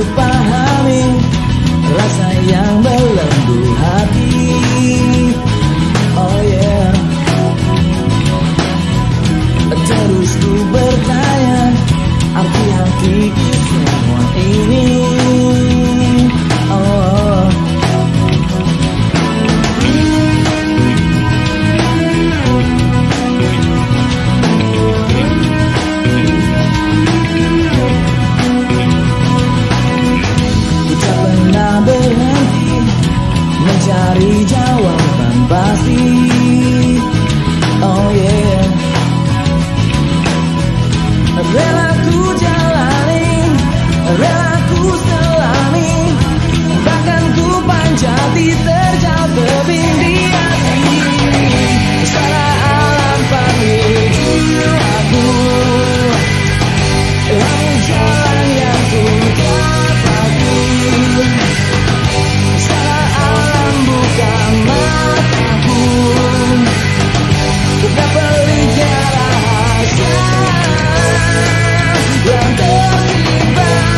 pahami rasa yang belenggu hati. Oh yeah. Terus ku bertanya arti hakiki semua ini. Oh. Ku tak pernah berhenti mencari jawaban pasti. Oh yeah. Rela ku jalani, rela ku selami, bahkan ku panjati terjal tebing di hati. Suara alam panggil jiwaku, ini jalan yang ku dapati. Suara alam buka mataku, buka pelitnya rahasia yang tersimpan.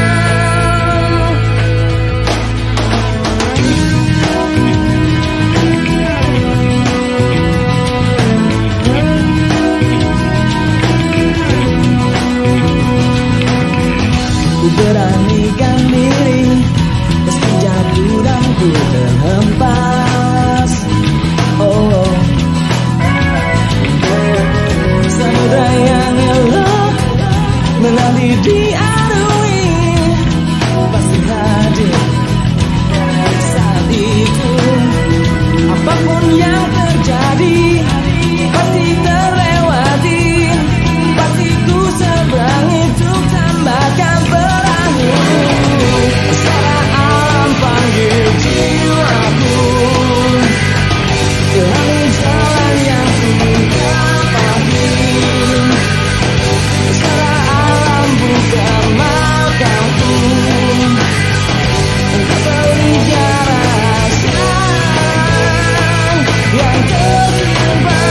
Ku beranikan diri meski jatuh dan ku terhempas. Oh, samudra yang elok menanti diarui pasti hadir saat itu. Apapun yang terjadi pasti terlewati, pasti ku seberangi untuk tambahkan perahu. Suara alam panggil jiwaku, ini jalan yang ku dapati. Suara alam buka mataku, engkau pelitnya rahasia yang tersimpan.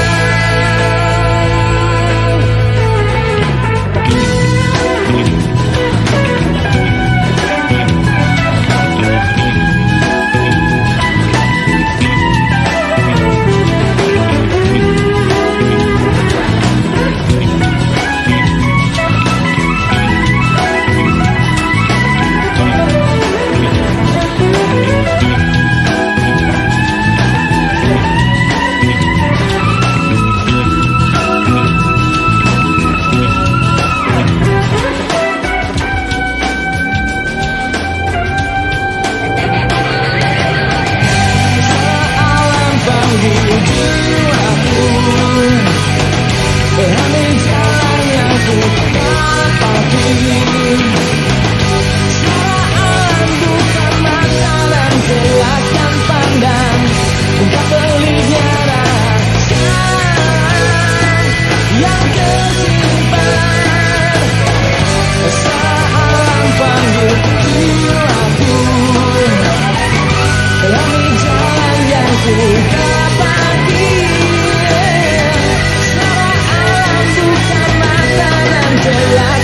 Suara alam bukan mata dan jelas.